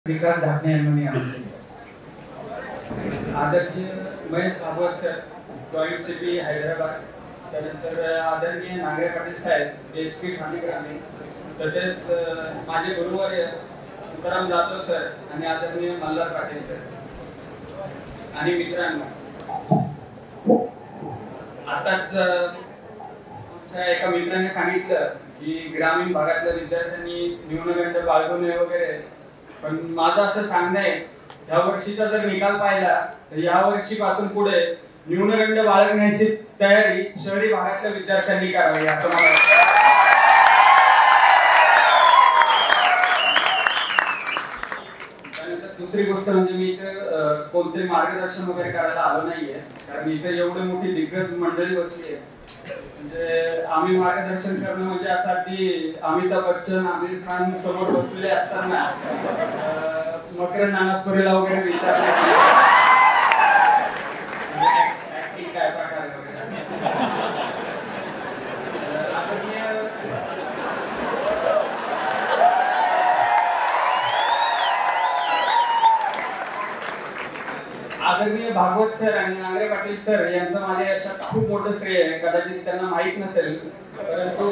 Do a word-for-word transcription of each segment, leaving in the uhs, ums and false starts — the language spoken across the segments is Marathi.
विकास ढाकणे यांनी आणले. आदरणीय Mahesh Bhagwat sir, joint CP Hyderabad, त्यानंतर आदरणीय नागरे पाटील साहेब, एसपी ठाणे ग्रामीण, तसेच माझे गुरुवर्य तुकाराम जाधव सर आणि आदरणीय मल्हार पाटील सर आणि मित्रांनो, आताच एका मित्राने सांगितलं की ग्रामीण भागातल्या विद्यार्थ्यांनी न्यूनगंड बाळगू नये वगैरे, पण माझं असं सांगणं आहे, या वर्षीचा जर निकाल पाहिला तर या वर्षीपासून पुढे न्यूनगंड बाळगण्याची तयारी शहरी भागातल्या विद्यार्थ्यांनी करावी असं मला वाटतं. त्यानंतर दुसरी गोष्ट म्हणजे मी इथे कोणते मार्गदर्शन वगैरे करायला आलो नाहीये, कारण इथे एवढी मोठी दिग्गज मंडळी बसली आहे. म्हणजे आम्ही मार्गदर्शन करणं म्हणजे असं की अमिताभ बच्चन, आमिर खान समोर बसलेले असताना मकरंद नानसपुरेला वगैरे विचारले काय प्रकार आदरणीय भागवत सर आणि नागरे पाटील सर यांचं माझ्या यशात खूप मोठं श्रेय आहे. कदाचित त्यांना माहित नसेल, परंतु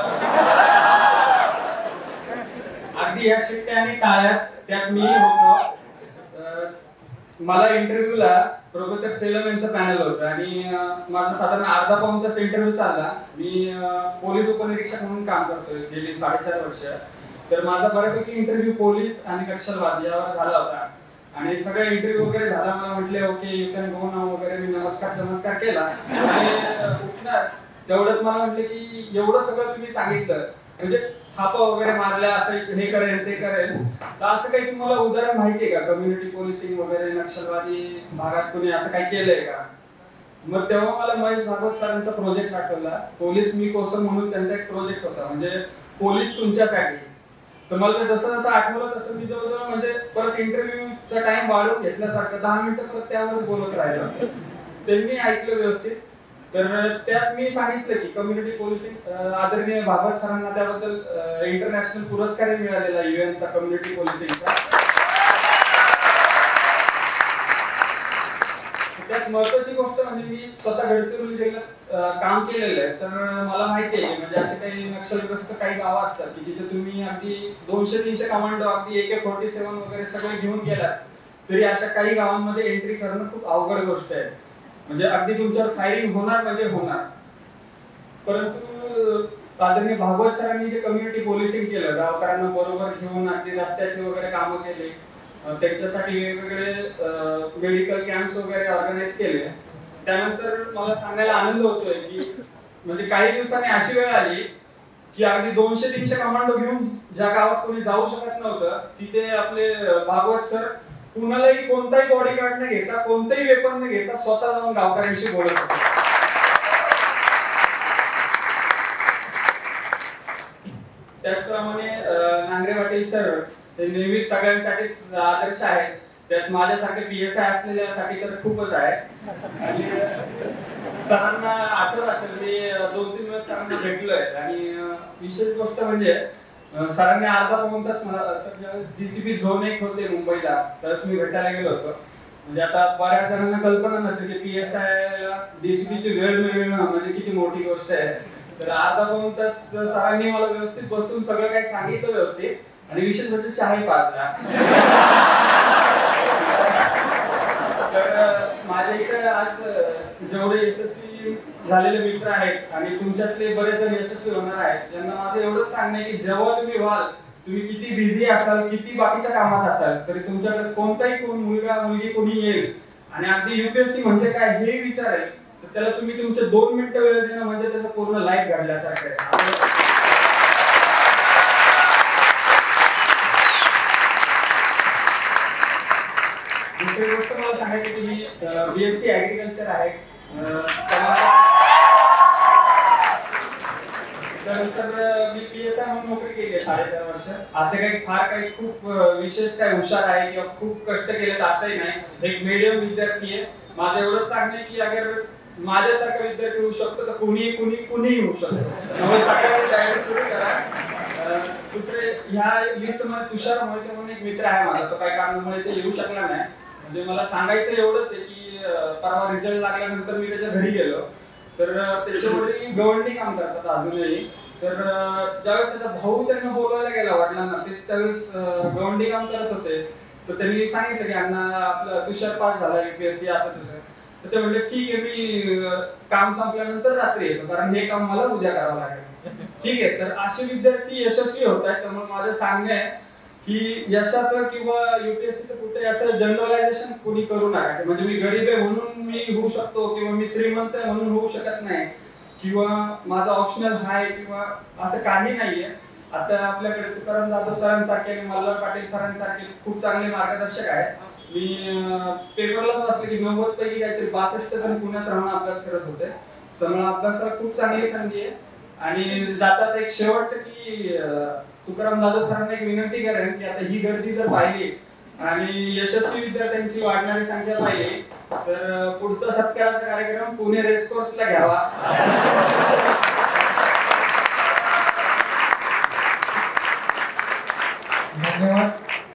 अगदी या शिट्ट्या आणि टाळ्यात त्यात मी होतो. मला इंटरव्ह्यूला प्रोफेसर सेलम यांचं पॅनल होतं आणि माझा साधारण अर्धा पाऊण तास इंटरव्ह्यू चालला. मी पोलीस उपनिरीक्षक म्हणून काम करतोय गेली साडेचार वर्ष. तर माझा बऱ्यापैकी इंटरव्ह्यू पोलीस आणि नक्षलवाद यावर झाला होता आणि सगळं इंटरव्ह्यू वगैरे झाला. मला म्हटले okay you can go now वगैरे. मी नमस्कार चमत्कार केला आणि उठणार तेवढंच मला म्हटले की एवढं सगळं तुम्ही सांगितलं, म्हणजे थापा वगैरे मारल्या, असं हे करेल ते करेल, तर असं काही तुम्हाला उदाहरण माहितीये का कम्युनिटी पोलिसिंग वगैरे नक्षलवादी भागात कोणी असं काही केलंय का? मग तेव्हा मला महेश भागवत सरांचा प्रोजेक्ट आठवला. पोलीस मी कोसम म्हणून त्यांचा एक प्रोजेक्ट होता, म्हणजे पोलीस तुमच्यासाठी. तर मला जसं जसं आठवलं तसं मी जवळजवळ म्हणजे परत इंटरव्ह्यूचा टाइम वाढवून घेतल्यासारखं दहा मिनिटं परत त्यावर बोलत राहिलो. त्यांनी ऐकलं व्यवस्थित. तर त्यात मी सांगितलं की कम्युनिटी पोलिसिंग, आदरणीय भागवत सरांना त्याबद्दल इंटरनॅशनल पुरस्कार मिळालेला युएनचा कम्युनिटी पोलिसिंगचा. त्यात महत्वाची गोष्ट म्हणजे मी स्वतः गडचिरोली जिल्ह्यात काम केलेलं आहे. तर मला माहिती आहे म्हणजे असे काही नक्षलग्रस्त काही गावं असतात की जिथे तुम्ही अगदी दोनशे तीनशे कमांडो, अगदी ए के फोर्टी सेव्हन वगैरे सगळे घेऊन गेलात तरी अशा काही गावांमध्ये एंट्री करणं खूप अवघड गोष्ट आहे. म्हणजे अगदी तुमच्यावर फायरिंग होणार म्हणजे होणार. परंतु आदरणीय भागवत सरांनी जे कम्युनिटी पोलिसिंग केलं, गावकऱ्यांना बरोबर घेऊन अगदी रस्त्याची वगैरे कामं केली, त्यांच्यासाठी वेगवेगळे मेडिकल कॅम्प्स वगैरे ऑर्गनाइज केले. त्यानंतर मला सांगायला आनंद होतोय की म्हणजे काही दिवसांनी अशी वेळ आली की अगदी दोनशे तीनशे कमांडो घेऊन ज्या गावात कोणी जाऊ शकत नव्हतं तिथे आपले भागवत सर कुणालाही कोणताही बॉडीगार्ड न घेता, कोणताही वेपन न घेता स्वतः जाऊन गावकऱ्यांशी बोलत होते. त्याचप्रमाणे नांगरे पाटील सर ते नेहमी सगळ्यांसाठीच आदर्श आहेत. त्यात माझ्यासारखे पीएसआय असलेल्यासाठी तर खूपच आहे. आणि सरांना आठवत असेल मी दोन तीन वेळेस सरांना भेटलोय आणि विशेष गोष्ट म्हणजे सरांनी अर्धा पाऊण तास मला डीसीपी झोन एक होते मुंबईला, तरच मी भेटायला गेलो होतो. म्हणजे आता बऱ्याच जणांना कल्पना नसेल की पीएसआय ला डीसीपीची वेळ मिळणं म्हणजे किती मोठी गोष्ट आहे. तर अर्धा पाऊण तास सरांनी मला व्यवस्थित बसून सगळं काही सांगितलं व्यवस्थित आणि विशेष म्हणजे चहाही पाजला. तर माझ्या इथे आज जेवढे यशस्वी झालेले मित्र आहेत आणि तुमच्यातले बरेच जण यशस्वी होणार आहेत, त्यांना माझं एवढंच सांगणं आहे की जेव्हा तुम्ही व्हाल, तुम्ही किती बिझी असाल, किती बाकीच्या कामात असाल, तरी तुमच्याकडे कोणताही कोण मुलगा मुलगी कोणी येईल आणि अगदी युपीएससी म्हणजे काय हे विचारेल, तर त्याला तुम्ही तुमचे दोन मिनिटं वेळ देणं म्हणजे त्याचं पूर्ण लाईफ घडल्यासारखं आहे. दुसरी गोष्ट मला सांगायची की मी बीएससी ऍग्रिकल्चर आहे. त्यानंतर मी पीएसआय म्हणून नोकरी केली आहे साडेचार वर्ष. असे काही फार काही खूप विशेष काही हुशार आहे किंवा खूप कष्ट केलेत असंही नाही. एक मीडियम विद्यार्थी आहे. माझं एवढंच सांगणं आहे की अगर माझ्यासारखा विद्यार्थी होऊ शकतो तर कुणी कुणी कुणीही होऊ शकतो. त्यामुळे सगळ्यांनी तयारी सुरू करा. दुसरे ह्या लिस्ट मध्ये तुषार मोहिते म्हणून एक मित्र आहे माझा, तो काही कारणामुळे ते येऊ शकला नाही. म्हणजे मला सांगायचं एवढंच आहे की परवा रिझल्ट लागल्यानंतर मी त्याच्या घरी गेलो, तर त्याच्या वडील गव्हर्निंग काम करतात अजूनही. तर ज्यावेळेस त्याचा भाऊ त्यांना बोलवायला गेला वडिलांना, ते त्यावेळेस गव्हर्निंग काम करत होते. तर त्यांनी सांगितलं की अण्णा आपला तुषार पास झाला युपीएससी असं तसं. तर ते म्हणले ठीक आहे, मी काम संपल्यानंतर रात्री येतो, कारण हे काम मला उद्या करावं लागेल. ठीक आहे. तर असे विद्यार्थी यशस्वी होत आहेत. त्यामुळे माझं सांगणं आहे की यशाचं किंवा युपीएससीचं कुठे असं जनरलायझेशन कोणी करू नका. म्हणजे मी गरीब आहे म्हणून मी होऊ शकतो, किंवा मी श्रीमंत आहे म्हणून होऊ शकत नाही, किंवा माझा ऑप्शनल आहे, किंवा असं काही नाहीये. आता आपल्याकडे तुकाराम जाधव सरांसारखे आणि मल्हार पाटील सरांसारखे खूप चांगले मार्गदर्शक आहेत. मी पेपरला वाचलं की नव्वद पैकी काहीतरी बासष्ट जण पुण्यात राहून अभ्यास करत होते. त्यामुळे अभ्यासाला खूप चांगली संधी आहे. आणि जातात एक शेवट की तुकाराम जाधव सरांना एक विनंती करेन की आता ही गर्दी जर पाहिली आणि यशस्वी विद्यार्थ्यांची वाढणारी संख्या पाहिली, तर पुढचा सत्काराचा कार्यक्रम पुणे रेसकोर्सला घ्यावा. धन्यवाद.